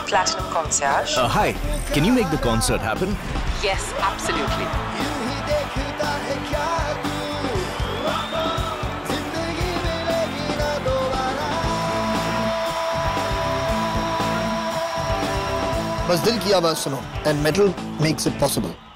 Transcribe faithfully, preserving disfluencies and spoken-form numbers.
Platinum Concierge. Uh, hi, can you make the concert happen? Yes, absolutely. बस दिल की आवाज सुनो, and metal makes it possible.